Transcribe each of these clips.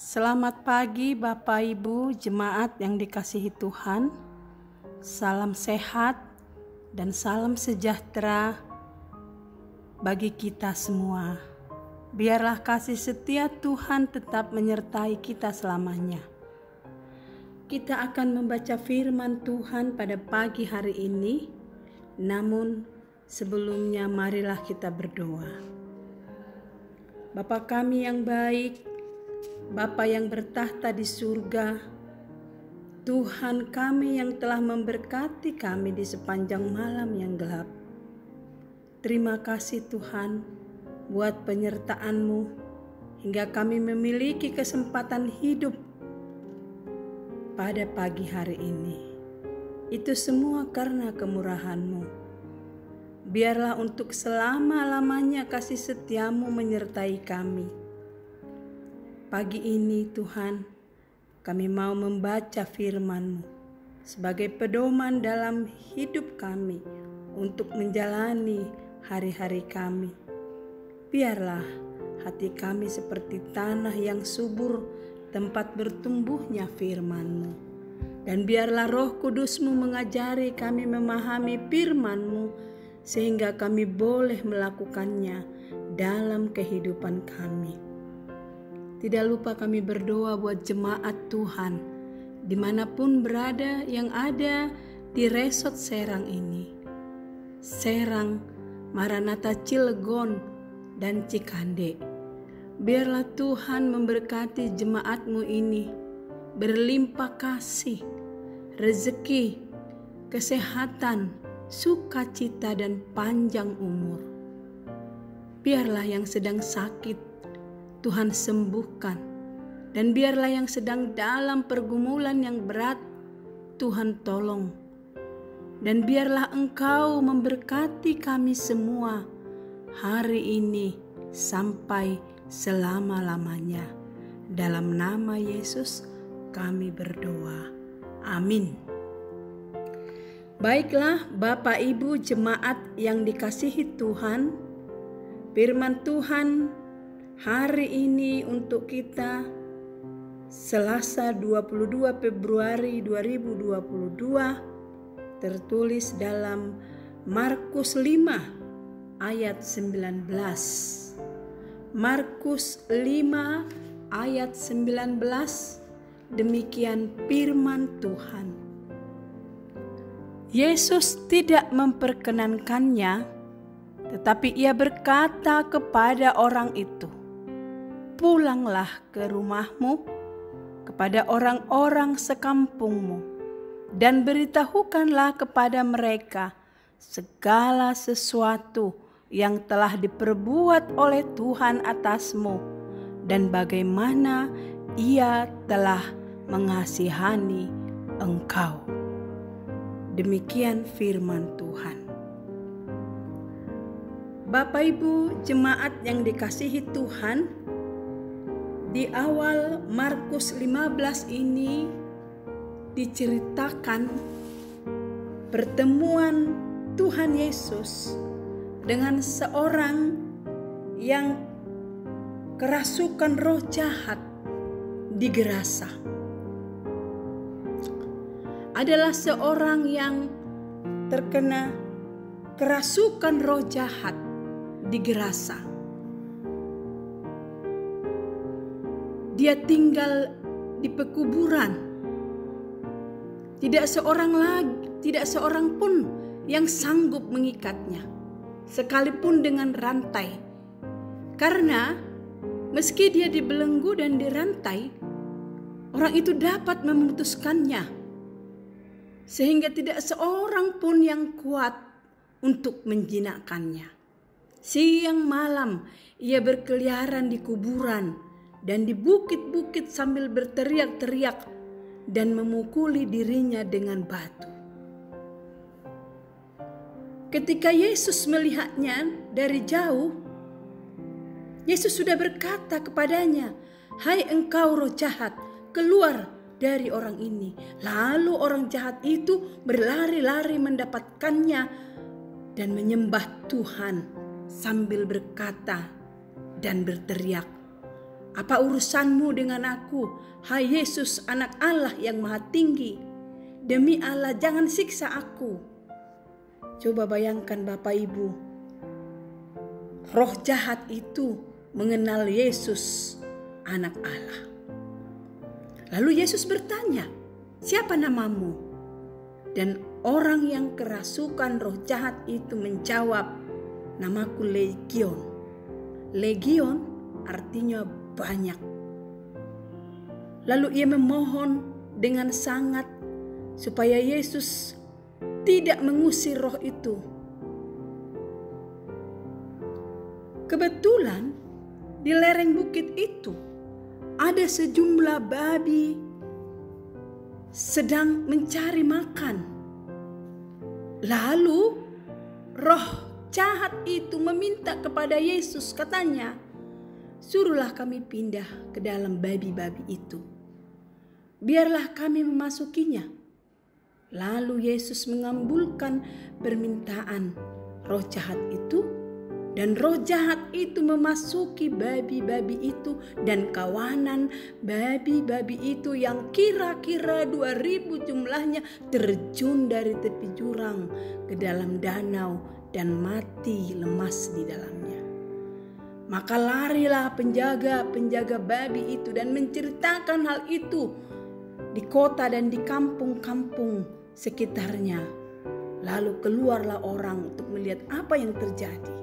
Selamat pagi Bapak Ibu jemaat yang dikasihi Tuhan. Salam sehat dan salam sejahtera bagi kita semua. Biarlah kasih setia Tuhan tetap menyertai kita selamanya. Kita akan membaca firman Tuhan pada pagi hari ini. Namun sebelumnya marilah kita berdoa. Bapa kami yang baik, Bapa yang bertahta di surga, Tuhan kami yang telah memberkati kami di sepanjang malam yang gelap. Terima kasih Tuhan buat penyertaan-Mu hingga kami memiliki kesempatan hidup pada pagi hari ini. Itu semua karena kemurahan-Mu. Biarlah untuk selama-lamanya kasih setia-Mu menyertai kami. Pagi ini Tuhan, kami mau membaca firman-Mu sebagai pedoman dalam hidup kami untuk menjalani hari-hari kami. Biarlah hati kami seperti tanah yang subur, tempat bertumbuhnya firman-Mu. Dan biarlah Roh Kudus-Mu mengajari kami memahami firman-Mu sehingga kami boleh melakukannya dalam kehidupan kami. Tidak lupa kami berdoa buat jemaat Tuhan dimanapun berada yang ada di resort Serang ini. Serang, Maranatha Cilegon, dan Cikande. Biarlah Tuhan memberkati jemaat-Mu ini, berlimpah kasih, rezeki, kesehatan, sukacita dan panjang umur. Biarlah yang sedang sakit Tuhan sembuhkan, dan biarlah yang sedang dalam pergumulan yang berat Tuhan tolong, dan biarlah Engkau memberkati kami semua hari ini sampai selama-lamanya. Dalam nama Yesus kami berdoa, amin. Baiklah Bapak Ibu jemaat yang dikasihi Tuhan, firman Tuhan hari ini untuk kita Selasa 22 Februari 2022 tertulis dalam Markus 5 ayat 19. Markus 5 ayat 19, demikian firman Tuhan. Yesus tidak memperkenankannya, tetapi ia berkata kepada orang itu, "Pulanglah ke rumahmu, kepada orang-orang sekampungmu, dan beritahukanlah kepada mereka segala sesuatu yang telah diperbuat oleh Tuhan atasmu, dan bagaimana Ia telah mengasihani engkau." Demikian firman Tuhan. Bapak Ibu jemaat yang dikasihi Tuhan, di awal Markus 15 ini diceritakan pertemuan Tuhan Yesus dengan seorang yang kerasukan roh jahat di Gerasa. Adalah seorang yang terkena kerasukan roh jahat di Gerasa. Dia tinggal di pekuburan. Tidak seorang pun yang sanggup mengikatnya, sekalipun dengan rantai. Karena meski dia dibelenggu dan dirantai, orang itu dapat memutuskannya, sehingga tidak seorang pun yang kuat untuk menjinakkannya. Siang malam ia berkeliaran di kuburan dan di bukit-bukit sambil berteriak-teriak dan memukuli dirinya dengan batu. Ketika Yesus melihatnya dari jauh, Yesus sudah berkata kepadanya, "Hai engkau roh jahat, keluar dari orang ini." Lalu orang jahat itu berlari-lari mendapatkannya dan menyembah Tuhan sambil berkata dan berteriak, Apa urusanmu dengan aku, hai Yesus anak Allah yang maha tinggi? Demi Allah jangan siksa aku. Coba bayangkan Bapak Ibu, roh jahat itu mengenal Yesus anak Allah. Lalu Yesus bertanya, siapa namamu? Dan orang yang kerasukan roh jahat itu menjawab, namaku Legion. Legion artinya banyak. Lalu ia memohon dengan sangat supaya Yesus tidak mengusir roh itu. Kebetulan di lereng bukit itu ada sejumlah babi sedang mencari makan. Lalu roh jahat itu meminta kepada Yesus, katanya, suruhlah kami pindah ke dalam babi-babi itu. Biarlah kami memasukinya. Lalu Yesus mengabulkan permintaan roh jahat itu, dan roh jahat itu memasuki babi-babi itu, dan kawanan babi-babi itu yang kira-kira 2.000 jumlahnya terjun dari tepi jurang ke dalam danau dan mati lemas di dalamnya. Maka larilah penjaga-penjaga babi itu dan menceritakan hal itu di kota dan di kampung-kampung sekitarnya. Lalu keluarlah orang untuk melihat apa yang terjadi.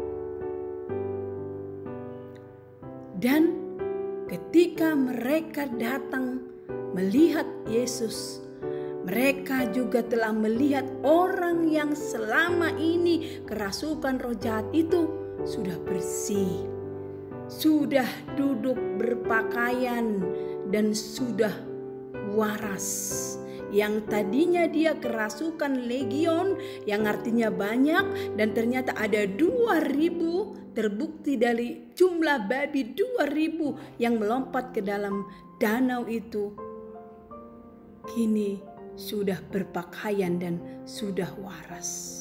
Dan ketika mereka datang melihat Yesus, mereka juga telah melihat orang yang selama ini kerasukan roh jahat itu sudah bersih, sudah duduk berpakaian dan sudah waras. Yang tadinya dia kerasukan legion, yang artinya banyak, dan ternyata ada 2.000, terbukti dari jumlah babi 2.000 yang melompat ke dalam danau itu. Kini sudah berpakaian dan sudah waras.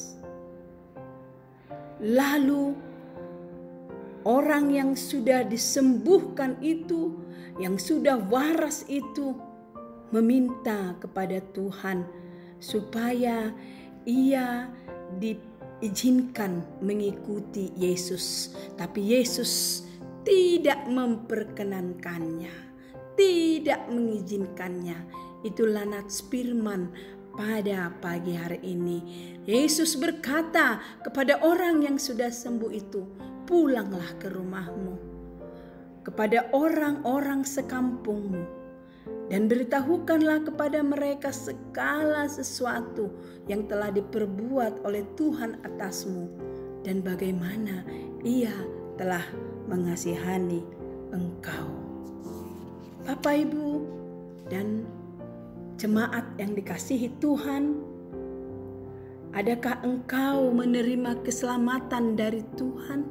Lalu orang yang sudah disembuhkan itu, yang sudah waras itu, meminta kepada Tuhan supaya ia diizinkan mengikuti Yesus. Tapi Yesus tidak memperkenankannya, tidak mengizinkannya. Itulah nats firman pada pagi hari ini. Yesus berkata kepada orang yang sudah sembuh itu, pulanglah ke rumahmu, kepada orang-orang sekampungmu, dan beritahukanlah kepada mereka segala sesuatu yang telah diperbuat oleh Tuhan atasmu dan bagaimana Ia telah mengasihani engkau. Bapak, Ibu, dan jemaat yang dikasihi Tuhan, adakah engkau menerima keselamatan dari Tuhan?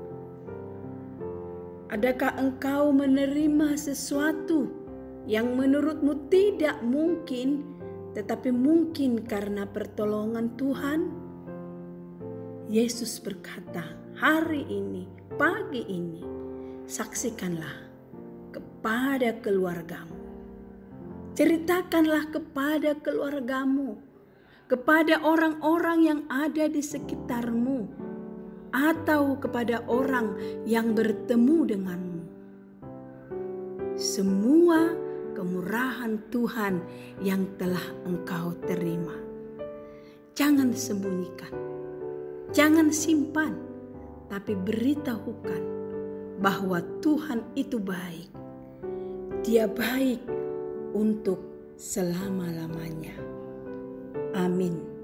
Adakah engkau menerima sesuatu yang menurutmu tidak mungkin, tetapi mungkin karena pertolongan Tuhan? Yesus berkata, hari ini, pagi ini, saksikanlah kepada keluargamu. Ceritakanlah kepada keluargamu, kepada orang-orang yang ada di sekitarmu, atau kepada orang yang bertemu denganmu. Semua kemurahan Tuhan yang telah engkau terima, jangan sembunyikan, jangan simpan, tapi beritahukan bahwa Tuhan itu baik. Dia baik untuk selama-lamanya. Amin.